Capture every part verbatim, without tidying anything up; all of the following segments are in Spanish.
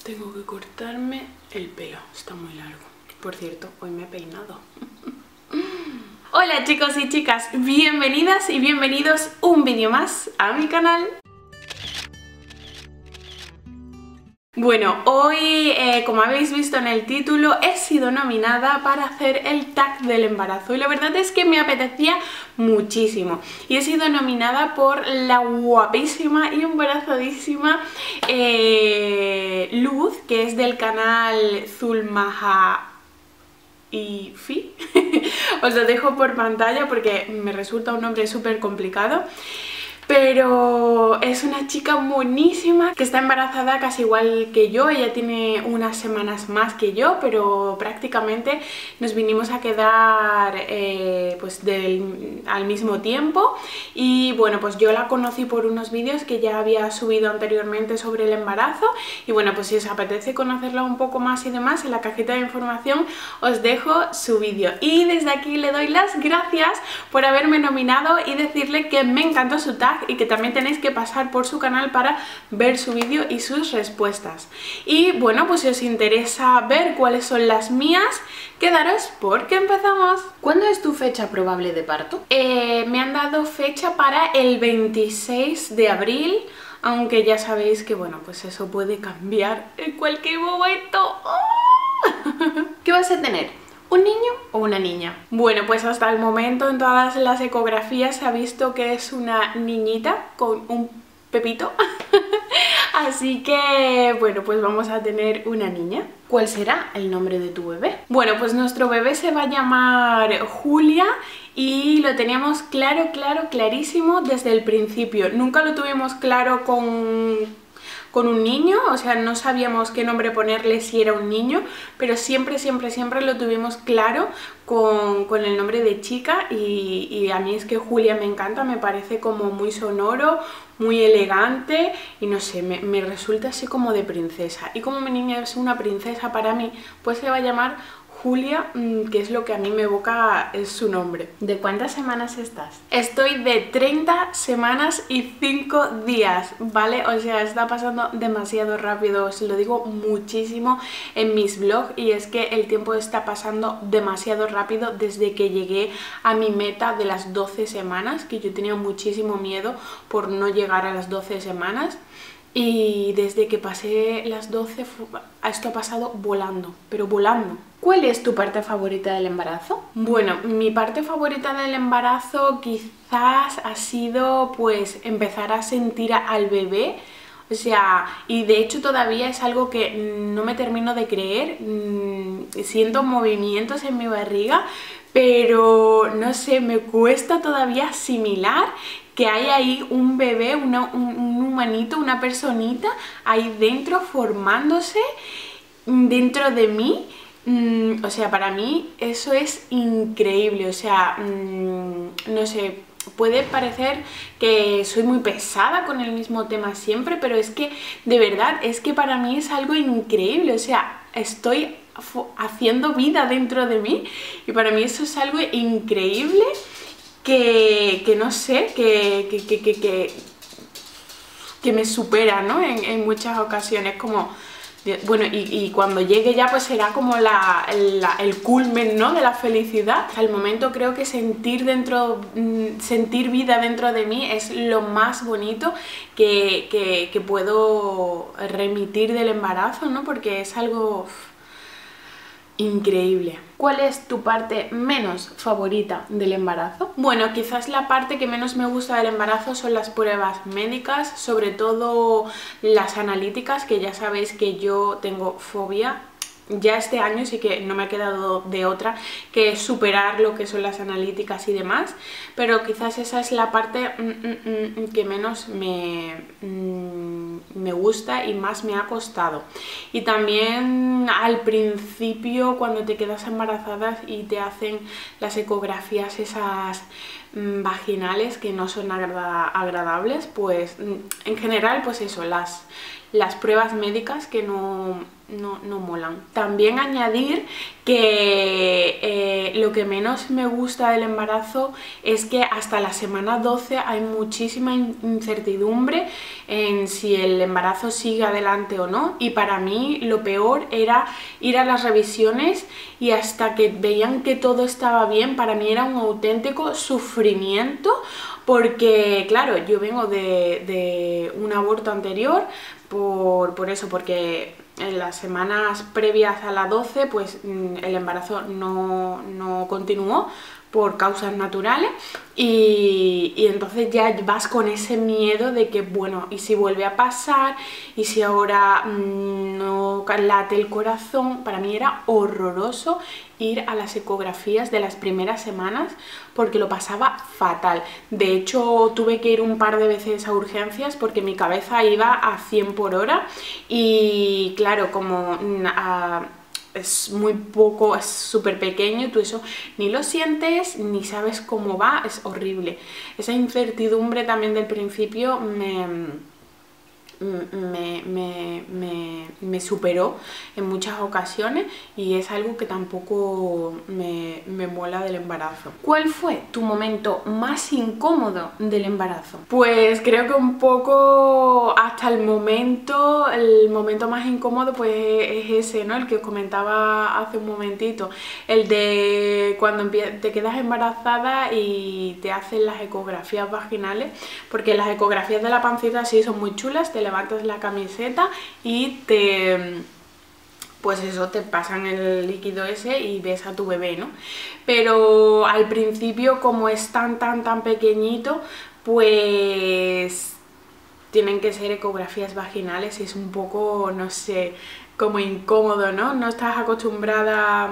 Tengo que cortarme el pelo, está muy largo. Por cierto, hoy me he peinado. Hola chicos y chicas, bienvenidas y bienvenidos un vídeo más a mi canal. Bueno, hoy, eh, como habéis visto en el título, he sido nominada para hacer el tag del embarazo y la verdad es que me apetecía muchísimo. Y he sido nominada por la guapísima y embarazadísima eh, Luz, que es del canal Zulmaha y Fi. Os lo dejo por pantalla porque me resulta un nombre súper complicado. Pero es una chica buenísima que está embarazada casi igual que yo. Ella tiene unas semanas más que yo, pero prácticamente nos vinimos a quedar eh, pues del, al mismo tiempo. Y bueno, pues yo la conocí por unos vídeos que ya había subido anteriormente sobre el embarazo. Y bueno, pues si os apetece conocerla un poco más y demás, en la cajita de información os dejo su vídeo. Y desde aquí le doy las gracias por haberme nominado y decirle que me encantó su tag y que también tenéis que pasar por su canal para ver su vídeo y sus respuestas. Y bueno, pues si os interesa ver cuáles son las mías, quedaros porque empezamos. ¿Cuándo es tu fecha probable de parto? Eh, me han dado fecha para el veintiséis de abril, aunque ya sabéis que bueno, pues eso puede cambiar en cualquier momento. ¡Oh! ¿Qué vas a tener? ¿Un niño o una niña? Bueno, pues hasta el momento en todas las ecografías se ha visto que es una niñita con un pepito. Así que, bueno, pues vamos a tener una niña. ¿Cuál será el nombre de tu bebé? Bueno, pues nuestro bebé se va a llamar Julia y lo teníamos claro, claro, clarísimo desde el principio. Nunca lo tuvimos claro con... con un niño, o sea, no sabíamos qué nombre ponerle si era un niño, pero siempre, siempre, siempre lo tuvimos claro con, con el nombre de chica y, y a mí es que Julia me encanta, me parece como muy sonoro, muy elegante y no sé, me, me resulta así como de princesa. Y como mi niña es una princesa para mí, pues se va a llamar Julia, que es lo que a mí me evoca, es su nombre. ¿De cuántas semanas estás? Estoy de treinta semanas y cinco días, ¿vale? O sea, está pasando demasiado rápido, os lo digo muchísimo en mis vlogs y es que el tiempo está pasando demasiado rápido desde que llegué a mi meta de las doce semanas, que yo tenía muchísimo miedo por no llegar a las doce semanas. Y desde que pasé las doce, esto ha pasado volando, pero volando. ¿Cuál es tu parte favorita del embarazo? Bueno, mi parte favorita del embarazo quizás ha sido pues empezar a sentir al bebé. O sea, y de hecho todavía es algo que no me termino de creer. Siento movimientos en mi barriga, pero no sé, me cuesta todavía asimilar que hay ahí un bebé, una, un, un humanito, una personita ahí dentro formándose dentro de mí. Mm, o sea, para mí eso es increíble, o sea, mm, no sé, puede parecer que soy muy pesada con el mismo tema siempre, pero es que, de verdad, es que para mí es algo increíble, o sea, estoy haciendo vida dentro de mí y para mí eso es algo increíble. Que, que no sé, que, que, que, que, que me supera, ¿no? En, en muchas ocasiones, como... Bueno, y, y cuando llegue ya pues será como la, la, el culmen, ¿no? De la felicidad. Al momento creo que sentir, dentro, sentir vida dentro de mí es lo más bonito que, que, que puedo remitir del embarazo, ¿no? Porque es algo... increíble. ¿Cuál es tu parte menos favorita del embarazo? Bueno, quizás la parte que menos me gusta del embarazo son las pruebas médicas, sobre todo las analíticas, que ya sabéis que yo tengo fobia. Ya este año sí que no me ha quedado de otra que superar lo que son las analíticas y demás, pero quizás esa es la parte mm, mm, mm, que menos me, mm, me gusta y más me ha costado. Y también al principio, cuando te quedas embarazada y te hacen las ecografías esas mm, vaginales que no son agrada agradables, pues mm, en general pues eso, las... las pruebas médicas que no, no, no molan. También añadir que eh, lo que menos me gusta del embarazo es que hasta la semana doce hay muchísima incertidumbre en si el embarazo sigue adelante o no, y para mí lo peor era ir a las revisiones y hasta que veían que todo estaba bien, para mí era un auténtico sufrimiento, porque claro, yo vengo de, de un aborto anterior, por, por eso, porque en las semanas previas a la doce pues el embarazo no, no continuó por causas naturales, y, y entonces ya vas con ese miedo de que, bueno, y si vuelve a pasar, y si ahora mmm, no late el corazón. Para mí era horroroso ir a las ecografías de las primeras semanas porque lo pasaba fatal. De hecho, tuve que ir un par de veces a urgencias porque mi cabeza iba a cien por hora, y claro, como a, es muy poco, es súper pequeño, tú eso ni lo sientes ni sabes cómo va, es horrible. Esa incertidumbre también del principio me... Me, me, me, me superó en muchas ocasiones, y es algo que tampoco me, me mola del embarazo. ¿Cuál fue tu momento más incómodo del embarazo? Pues creo que un poco hasta el momento, el momento más incómodo pues es ese, ¿no? El que os comentaba hace un momentito, el de cuando te quedas embarazada y te hacen las ecografías vaginales, porque las ecografías de la pancita sí son muy chulas, te levantas la camiseta y te, pues eso, te pasan el líquido ese y ves a tu bebé, ¿no? Pero al principio, como es tan tan tan pequeñito, pues tienen que ser ecografías vaginales y es un poco, no sé, como incómodo, ¿no? No estás acostumbrada,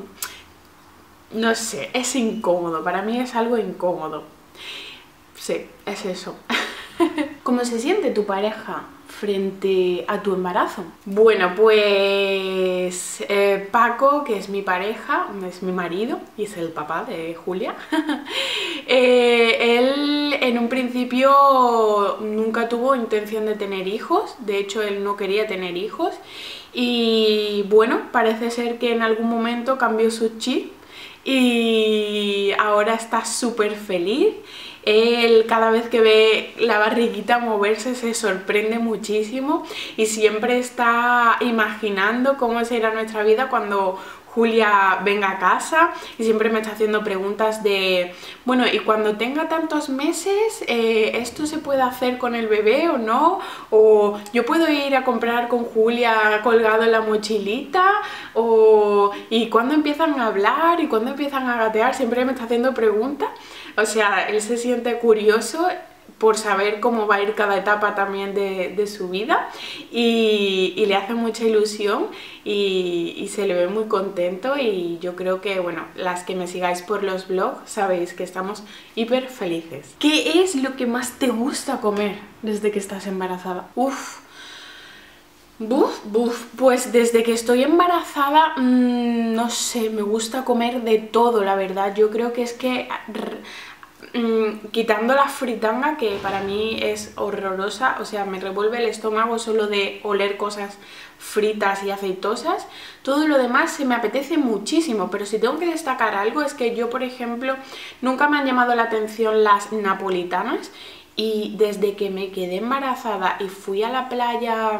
no sé, es incómodo, para mí es algo incómodo. Sí, es eso. ¿Cómo se siente tu pareja frente a tu embarazo? Bueno, pues eh, Paco, que es mi pareja, es mi marido y es el papá de Julia, eh, él en un principio nunca tuvo intención de tener hijos, de hecho él no quería tener hijos, y bueno, parece ser que en algún momento cambió su chip y ahora está súper feliz. Él cada vez que ve la barriguita moverse se sorprende muchísimo y siempre está imaginando cómo será nuestra vida cuando Julia venga a casa, y siempre me está haciendo preguntas de, bueno, y cuando tenga tantos meses, eh, ¿esto se puede hacer con el bebé o no? O yo puedo ir a comprar con Julia colgado en la mochilita, o y cuando empiezan a hablar y cuando empiezan a gatear, siempre me está haciendo preguntas. O sea, él se siente curioso por saber cómo va a ir cada etapa también de, de su vida, y, y le hace mucha ilusión y, y se le ve muy contento, y yo creo que, bueno, las que me sigáis por los blogs sabéis que estamos hiper felices. ¿Qué es lo que más te gusta comer desde que estás embarazada? Uf, Buf, buf, pues desde que estoy embarazada, mmm, no sé, me gusta comer de todo, la verdad. Yo creo que es que, mmm, quitando la fritanga, que para mí es horrorosa, o sea, me revuelve el estómago solo de oler cosas fritas y aceitosas, todo lo demás se me apetece muchísimo. Pero si tengo que destacar algo, es que yo, por ejemplo, nunca me han llamado la atención las napolitanas, y desde que me quedé embarazada y fui a la playa...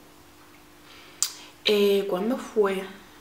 Eh, ¿Cuándo fue?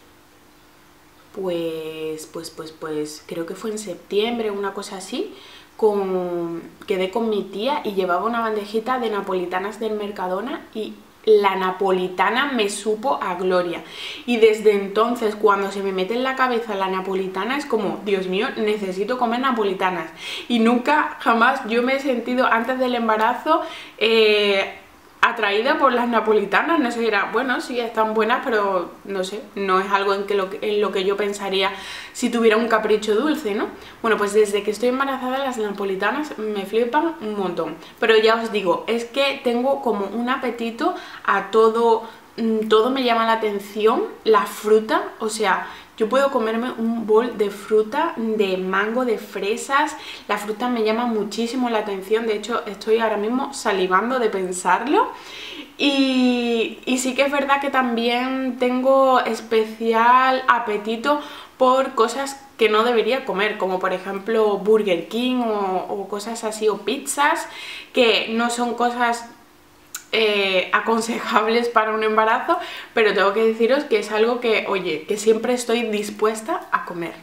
Pues, pues, pues, pues, creo que fue en septiembre, una cosa así. Con, quedé con mi tía y llevaba una bandejita de napolitanas del Mercadona, y la napolitana me supo a gloria. Y desde entonces, cuando se me mete en la cabeza la napolitana, es como, Dios mío, necesito comer napolitanas. Y nunca, jamás yo me he sentido, antes del embarazo, eh, atraída por las napolitanas. No sé, era, bueno, sí, están buenas, pero no sé, no es algo en, que lo, en lo que yo pensaría si tuviera un capricho dulce, ¿no? Bueno, pues desde que estoy embarazada las napolitanas me flipan un montón. Pero ya os digo, es que tengo como un apetito a todo, todo me llama la atención, la fruta, o sea, yo puedo comerme un bol de fruta, de mango, de fresas. La fruta me llama muchísimo la atención, de hecho estoy ahora mismo salivando de pensarlo. Y, y sí que es verdad que también tengo especial apetito por cosas que no debería comer, como por ejemplo Burger King o, o cosas así, o pizzas, que no son cosas eh, aconsejables para un embarazo, pero tengo que deciros que es algo que, oye, que siempre estoy dispuesta a comer.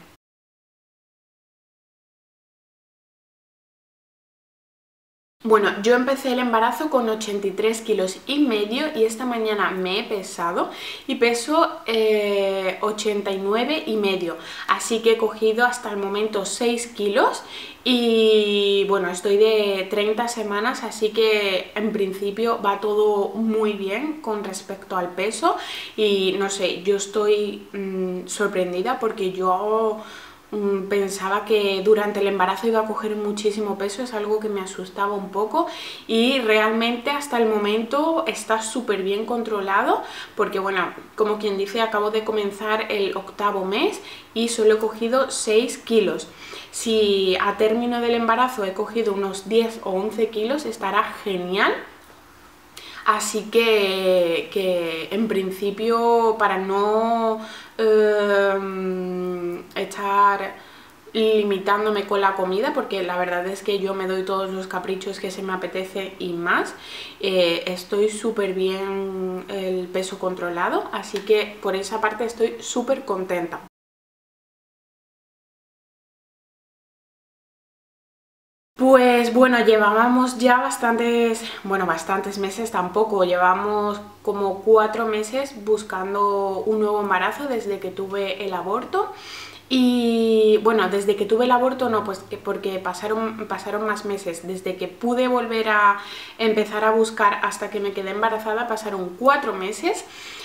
Bueno, yo empecé el embarazo con ochenta y tres kilos y medio y esta mañana me he pesado y peso eh, ochenta y nueve y medio, así que he cogido hasta el momento seis kilos y bueno, estoy de treinta semanas, así que en principio va todo muy bien con respecto al peso y no sé, yo estoy mmm, sorprendida porque yo pensaba que durante el embarazo iba a coger muchísimo peso, es algo que me asustaba un poco y realmente hasta el momento está súper bien controlado porque bueno, como quien dice, acabo de comenzar el octavo mes y solo he cogido seis kilos. Si a término del embarazo he cogido unos diez o once kilos estará genial. Así que, que en principio, para no eh, estar limitándome con la comida, porque la verdad es que yo me doy todos los caprichos que se me apetece y más, eh, estoy súper bien el peso controlado, así que por esa parte estoy súper contenta. Pues bueno, llevábamos ya bastantes, bueno, bastantes meses tampoco, llevamos como cuatro meses buscando un nuevo embarazo desde que tuve el aborto. Y bueno, desde que tuve el aborto no, pues porque pasaron, pasaron más meses. Desde que pude volver a empezar a buscar hasta que me quedé embarazada pasaron cuatro meses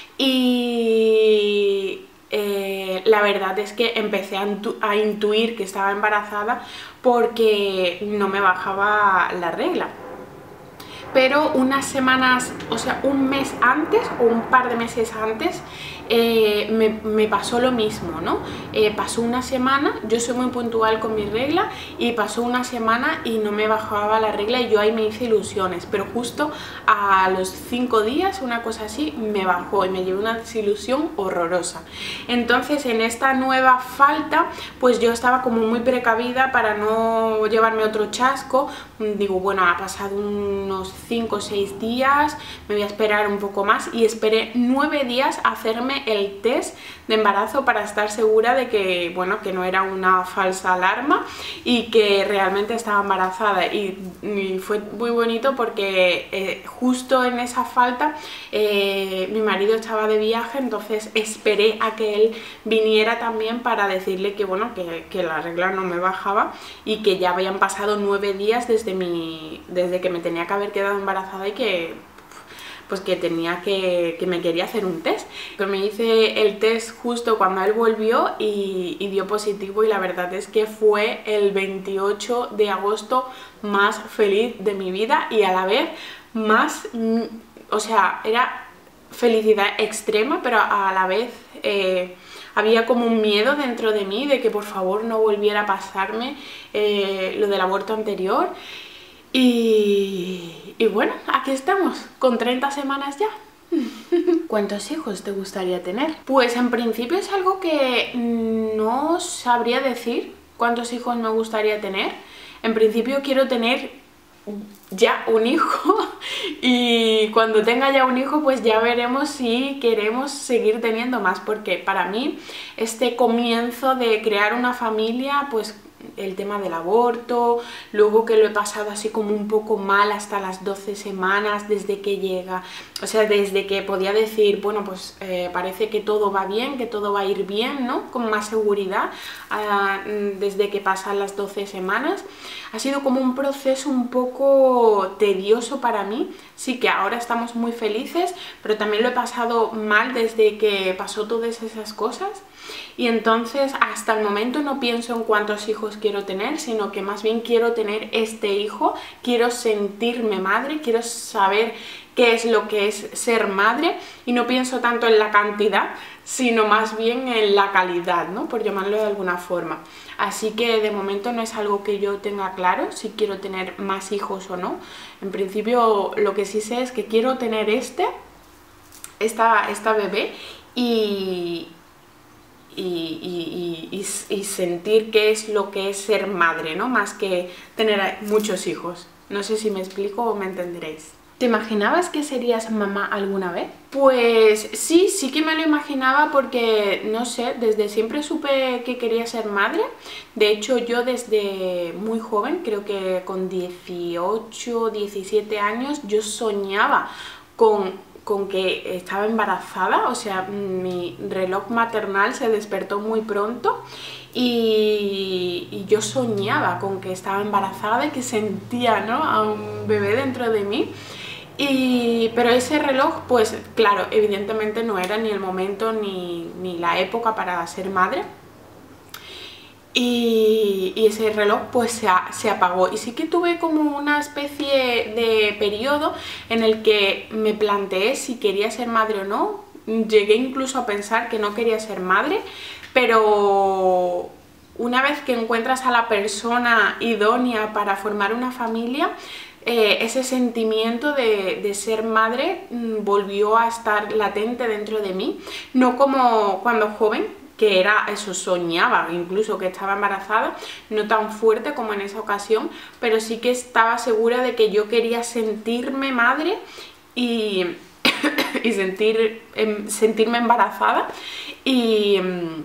y... Eh, la verdad es que empecé a, a intuir que estaba embarazada porque no me bajaba la regla. Pero unas semanas, o sea, un mes antes o un par de meses antes eh, me, me pasó lo mismo, ¿no? Eh, pasó una semana, yo soy muy puntual con mi regla y pasó una semana y no me bajaba la regla y yo ahí me hice ilusiones, pero justo a los cinco días, una cosa así, me bajó y me llevé una desilusión horrorosa. Entonces en esta nueva falta, pues yo estaba como muy precavida para no llevarme otro chasco. Digo, bueno, ha pasado unos cinco o seis días, me voy a esperar un poco más y esperé nueve días a hacerme el test de embarazo para estar segura de que, bueno, que no era una falsa alarma y que realmente estaba embarazada y, y fue muy bonito porque eh, justo en esa falta eh, mi marido estaba de viaje, entonces esperé a que él viniera también para decirle que, bueno, que, que la regla no me bajaba y que ya habían pasado nueve días desde, mi, desde que me tenía que haber quedado embarazada y que pues que tenía que, que me quería hacer un test. Pero me hice el test justo cuando él volvió y, y dio positivo y la verdad es que fue el veintiocho de agosto más feliz de mi vida y a la vez más, o sea, era felicidad extrema, pero a la vez eh, había como un miedo dentro de mí de que por favor no volviera a pasarme eh, lo del aborto anterior. Y, y bueno, aquí estamos, con treinta semanas ya. ¿Cuántos hijos te gustaría tener? Pues en principio es algo que no sabría decir cuántos hijos me gustaría tener. En principio quiero tener ya un hijo y cuando tenga ya un hijo pues ya veremos si queremos seguir teniendo más, porque para mí este comienzo de crear una familia, pues el tema del aborto, luego que lo he pasado así como un poco mal hasta las doce semanas desde que llega, o sea, desde que podía decir, bueno, pues eh, parece que todo va bien, que todo va a ir bien, ¿no? Con más seguridad, uh, desde que pasan las doce semanas. Ha sido como un proceso un poco tedioso para mí, sí que ahora estamos muy felices, pero también lo he pasado mal desde que pasó todas esas cosas. Y entonces hasta el momento no pienso en cuántos hijos hijos quiero tener, sino que más bien quiero tener este hijo, quiero sentirme madre, quiero saber qué es lo que es ser madre, y no pienso tanto en la cantidad, sino más bien en la calidad, ¿no? Por llamarlo de alguna forma. Así que de momento no es algo que yo tenga claro si quiero tener más hijos o no. En principio lo que sí sé es que quiero tener este, esta, esta bebé y, y, y, y, y, y sentir qué es lo que es ser madre, ¿no? Más que tener muchos hijos. No sé si me explico o me entenderéis. ¿Te imaginabas que serías mamá alguna vez? Pues sí, sí que me lo imaginaba porque, no sé, desde siempre supe que quería ser madre. De hecho, yo desde muy joven, creo que con dieciocho, diecisiete años, yo soñaba con, con que estaba embarazada. O sea, mi reloj maternal se despertó muy pronto. Y, y yo soñaba con que estaba embarazada y que sentía, ¿no?, a un bebé dentro de mí. Y, pero ese reloj, pues claro, evidentemente no era ni el momento ni, ni la época para ser madre. Y, y ese reloj pues se, a, se apagó. Y sí que tuve como una especie de periodo en el que me planteé si quería ser madre o no. Llegué incluso a pensar que no quería ser madre, pero una vez que encuentras a la persona idónea para formar una familia, eh, ese sentimiento de, de ser madre mmm, volvió a estar latente dentro de mí, no como cuando joven, que era eso, soñaba incluso que estaba embarazada, no tan fuerte como en esa ocasión, pero sí que estaba segura de que yo quería sentirme madre y, y sentir, em, sentirme embarazada. Y...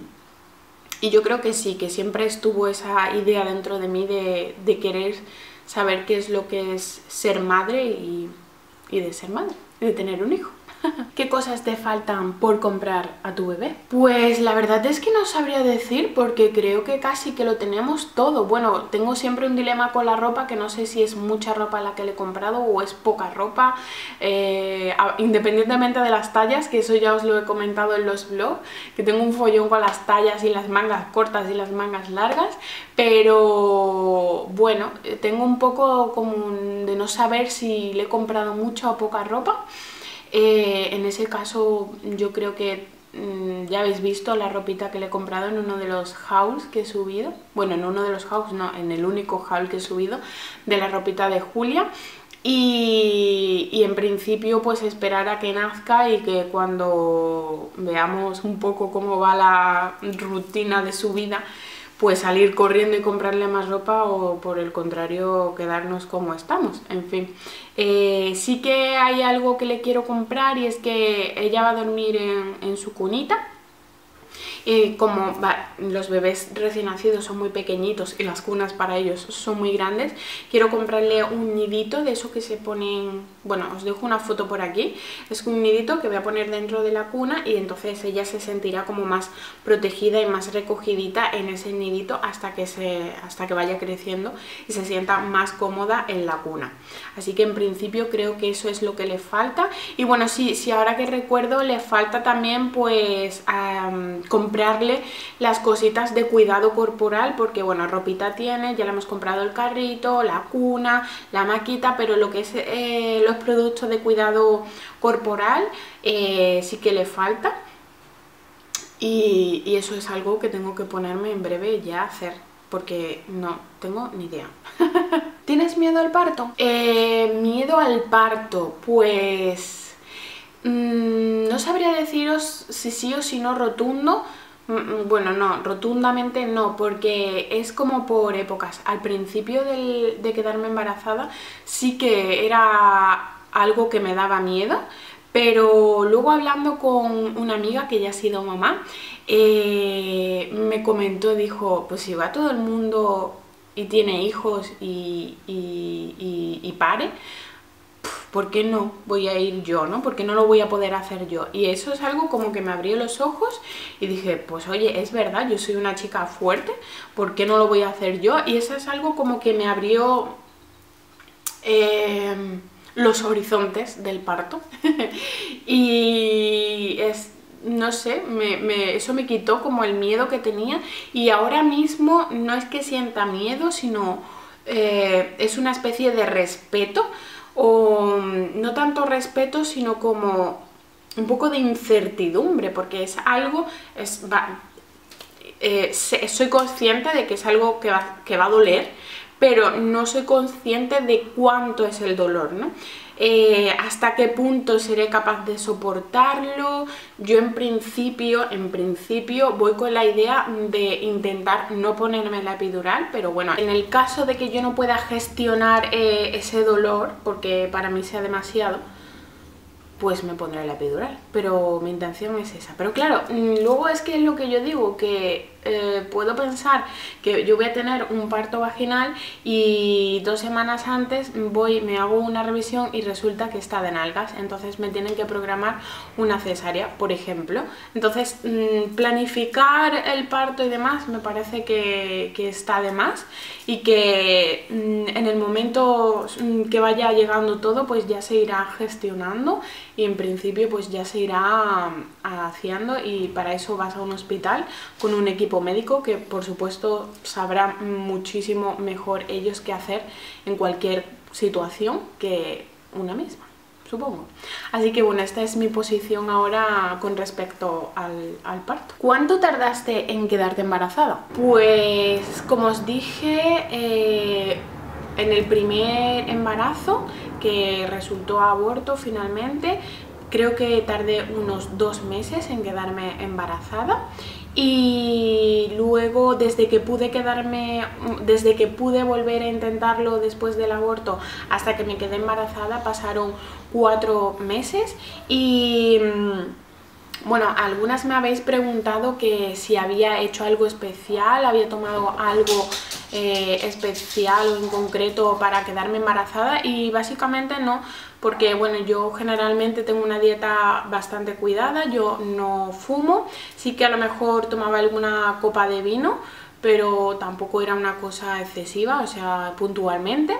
Y yo creo que sí, que siempre estuvo esa idea dentro de mí de, de querer saber qué es lo que es ser madre y, y de ser madre, y de tener un hijo. ¿Qué cosas te faltan por comprar a tu bebé? Pues la verdad es que no sabría decir, porque creo que casi que lo tenemos todo. Bueno, tengo siempre un dilema con la ropa, que no sé si es mucha ropa la que le he comprado o es poca ropa, eh, independientemente de las tallas, que eso ya os lo he comentado en los vlogs, que tengo un follón con las tallas y las mangas cortas y las mangas largas, pero bueno, tengo un poco como de no saber si le he comprado mucha o poca ropa. Eh, en ese caso yo creo que mmm, ya habéis visto la ropita que le he comprado en uno de los hauls que he subido. Bueno, en uno de los hauls, no, en el único haul que he subido de la ropita de Julia. Y, y en principio pues esperar a que nazca y que cuando veamos un poco cómo va la rutina de su vida, pues salir corriendo y comprarle más ropa, o por el contrario quedarnos como estamos. En fin, eh, sí que hay algo que le quiero comprar, y es que ella va a dormir en, en su cunita. Y como va, los bebés recién nacidos son muy pequeñitos y las cunas para ellos son muy grandes, quiero comprarle un nidito de eso que se ponen, bueno, os dejo una foto por aquí, es un nidito que voy a poner dentro de la cuna, y entonces ella se sentirá como más protegida y más recogidita en ese nidito hasta que, se, hasta que vaya creciendo y se sienta más cómoda en la cuna. Así que en principio creo que eso es lo que le falta. Y bueno, sí, sí, ahora que recuerdo, le falta también pues um, comprarle las cositas de cuidado corporal, porque bueno, ropita tiene, ya le hemos comprado el carrito, la cuna, la maquita, pero lo que es eh, los productos de cuidado corporal eh, sí que le falta, y, y eso es algo que tengo que ponerme en breve ya a hacer, porque no tengo ni idea. ¿Tienes miedo al parto? Eh, miedo al parto, pues mmm, no sabría deciros si sí o si no rotundo. Bueno, no, rotundamente no, porque es como por épocas. Al principio del, de quedarme embarazada sí que era algo que me daba miedo, pero luego hablando con una amiga que ya ha sido mamá, eh, me comentó, dijo, pues si va todo el mundo y tiene hijos y, y, y, y pare, ¿por qué no voy a ir yo, no? ¿Por qué no lo voy a poder hacer yo? Y eso es algo como que me abrió los ojos y dije, pues oye, es verdad, yo soy una chica fuerte, ¿por qué no lo voy a hacer yo? Y eso es algo como que me abrió eh, los horizontes del parto. Y es, no, no sé, me, me, eso me quitó como el miedo que tenía, y ahora mismo no es que sienta miedo, sino eh, es una especie de respeto, o no tanto respeto, sino como un poco de incertidumbre, porque es algo, es, va, eh, soy consciente de que es algo que va, que va a doler, pero no soy consciente de cuánto es el dolor, ¿no? Eh, hasta qué punto seré capaz de soportarlo. Yo en principio, en principio voy con la idea de intentar no ponerme la epidural, pero bueno, en el caso de que yo no pueda gestionar eh, ese dolor, porque para mí sea demasiado, pues me pondré la epidural, pero mi intención es esa. Pero claro, luego es que es lo que yo digo, que eh, puedo pensar que yo voy a tener un parto vaginal y dos semanas antes voy, me hago una revisión y resulta que está de nalgas, entonces me tienen que programar una cesárea, por ejemplo. Entonces planificar el parto y demás me parece que, que está de más, y que en el momento que vaya llegando todo pues ya se irá gestionando, y en principio pues ya se irá haciendo, y para eso vas a un hospital con un equipo médico que por supuesto sabrá muchísimo mejor ellos qué hacer en cualquier situación que una misma, supongo. Así que bueno, esta es mi posición ahora con respecto al, al parto. ¿Cuánto tardaste en quedarte embarazada? Pues como os dije, eh, en el primer embarazo, que resultó aborto finalmente, creo que tardé unos dos meses en quedarme embarazada, y luego desde que pude quedarme, desde que pude volver a intentarlo después del aborto hasta que me quedé embarazada pasaron cuatro meses. Y bueno, algunas me habéis preguntado que si había hecho algo especial, había tomado algo eh, especial o en concreto para quedarme embarazada, y básicamente no, porque bueno, yo generalmente tengo una dieta bastante cuidada, yo no fumo, sí que a lo mejor tomaba alguna copa de vino, pero tampoco era una cosa excesiva, o sea, puntualmente.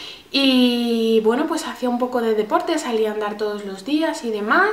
Y bueno, pues hacía un poco de deporte, salía a andar todos los días y demás.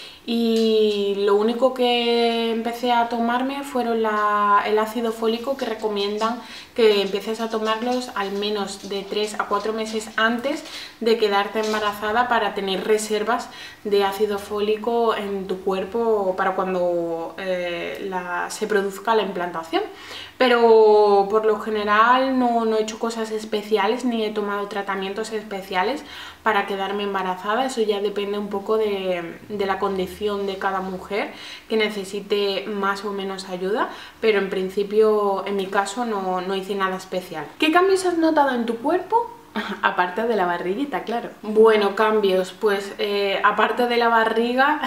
Y lo único que empecé a tomarme fueron la, el ácido fólico, que recomiendan que empieces a tomarlos al menos de tres a cuatro meses antes de quedarte embarazada, para tener reservas de ácido fólico en tu cuerpo para cuando eh, la, se produzca la implantación. Pero por lo general no, no he hecho cosas especiales ni he tomado tratamientos especiales para quedarme embarazada. Eso ya depende un poco de, de la condición de cada mujer, que necesite más o menos ayuda, pero en principio en mi caso no, no hice nada especial. ¿Qué cambios has notado en tu cuerpo? Aparte de la barriguita, claro. Bueno, cambios, pues eh, aparte de la barriga,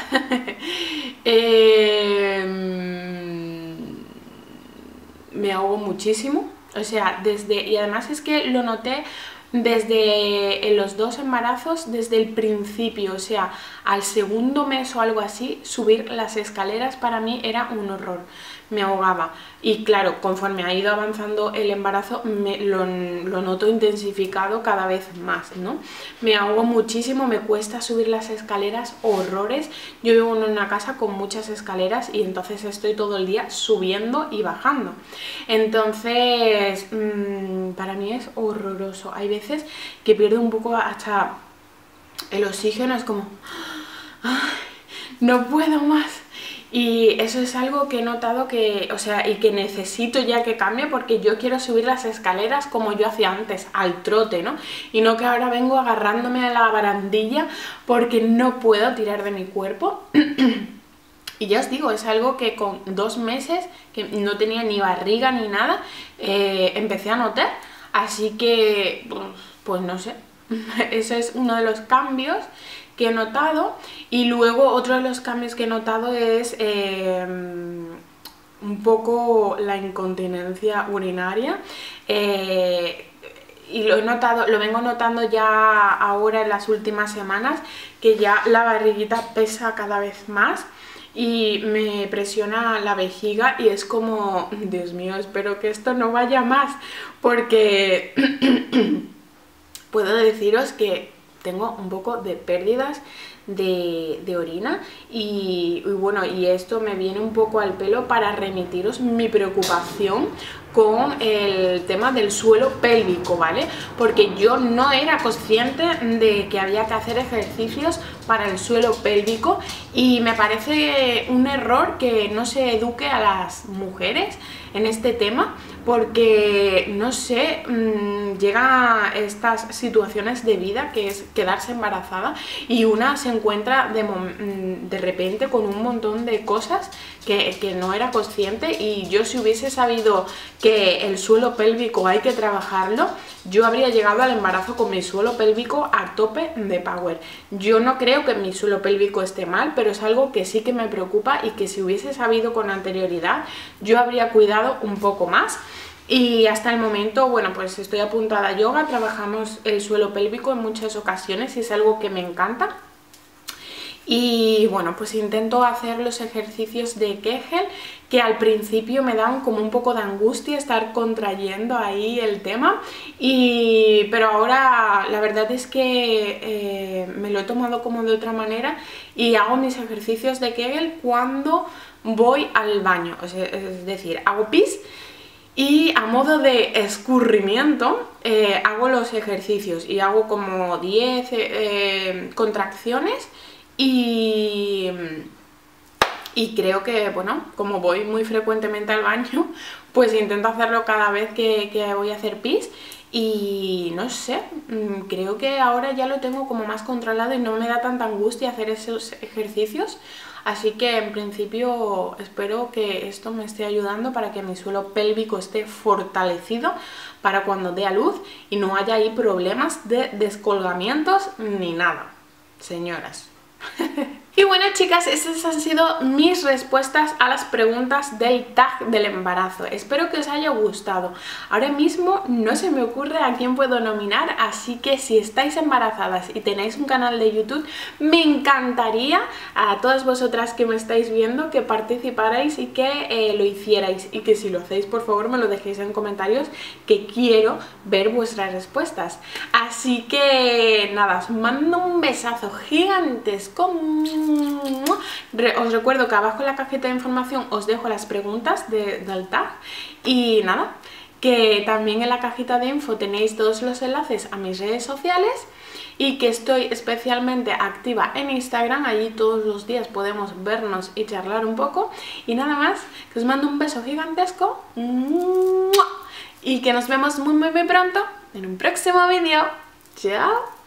eh, me ahogo muchísimo, o sea, desde, y además es que lo noté desde en los dos embarazos, desde el principio, o sea, al segundo mes o algo así, subir las escaleras para mí era un horror, me ahogaba. Y claro, conforme ha ido avanzando el embarazo, me, lo, lo noto intensificado cada vez más, ¿no? Me ahogo muchísimo, me cuesta subir las escaleras, horrores. Yo vivo en una casa con muchas escaleras y entonces estoy todo el día subiendo y bajando. Entonces, mmm, para mí es horroroso. Hay veces que pierdo un poco hasta el oxígeno, es como, ¡ay, no puedo más! Y eso es algo que he notado que, o sea, y que necesito ya que cambie, porque yo quiero subir las escaleras como yo hacía antes, al trote, ¿no? Y no que ahora vengo agarrándome a la barandilla porque no puedo tirar de mi cuerpo. Y ya os digo, es algo que con dos meses, que no tenía ni barriga ni nada, eh, empecé a notar. Así que, pues no sé, eso es uno de los cambios que he notado. Y luego otro de los cambios que he notado es eh, un poco la incontinencia urinaria. Eh, y lo he notado, lo vengo notando ya ahora en las últimas semanas, que ya la barriguita pesa cada vez más y me presiona la vejiga y es como, Dios mío, espero que esto no vaya más, porque puedo deciros que tengo un poco de pérdidas de, de orina y, y bueno, y esto me viene un poco al pelo para remitiros mi preocupación con el tema del suelo pélvico, ¿vale? Porque yo no era consciente de que había que hacer ejercicios para el suelo pélvico y me parece un error que no se eduque a las mujeres en este tema, porque no sé, mmm, llega a estas situaciones de vida que es quedarse embarazada y una se encuentra de, de repente con un montón de cosas que, que no era consciente, y yo, si hubiese sabido que el suelo pélvico hay que trabajarlo, yo habría llegado al embarazo con mi suelo pélvico a tope de power. Yo no creo que mi suelo pélvico esté mal, pero es algo que sí que me preocupa y que si hubiese sabido con anterioridad yo habría cuidado un poco más. Y hasta el momento, bueno, pues estoy apuntada a yoga, trabajamos el suelo pélvico en muchas ocasiones y es algo que me encanta. Y bueno, pues intento hacer los ejercicios de Kegel, que al principio me daban como un poco de angustia estar contrayendo ahí el tema, y, pero ahora la verdad es que eh, me lo he tomado como de otra manera y hago mis ejercicios de Kegel cuando voy al baño, o sea, es decir, hago pis y a modo de escurrimiento eh, hago los ejercicios y hago como diez eh, contracciones. Y, y creo que, bueno, como voy muy frecuentemente al baño, pues intento hacerlo cada vez que, que voy a hacer pis. Y no sé, creo que ahora ya lo tengo como más controlado y no me da tanta angustia hacer esos ejercicios. Así que en principio espero que esto me esté ayudando para que mi suelo pélvico esté fortalecido para cuando dé a luz y no haya ahí problemas de descolgamientos ni nada, señoras. Y bueno, chicas, estas han sido mis respuestas a las preguntas del tag del embarazo. Espero que os haya gustado. Ahora mismo no se me ocurre a quién puedo nominar, así que si estáis embarazadas y tenéis un canal de YouTube, me encantaría a todas vosotras que me estáis viendo que participarais y que eh, lo hicierais, y que si lo hacéis, por favor, me lo dejéis en comentarios, que quiero ver vuestras respuestas. Así que nada, os mando un besazo gigantesco. Os recuerdo que abajo en la cajita de información os dejo las preguntas de, del tag, y nada, que también en la cajita de info tenéis todos los enlaces a mis redes sociales y que estoy especialmente activa en Instagram. Allí todos los días podemos vernos y charlar un poco. Y nada más, que os mando un beso gigantesco y que nos vemos muy muy muy pronto en un próximo vídeo. ¡Chao!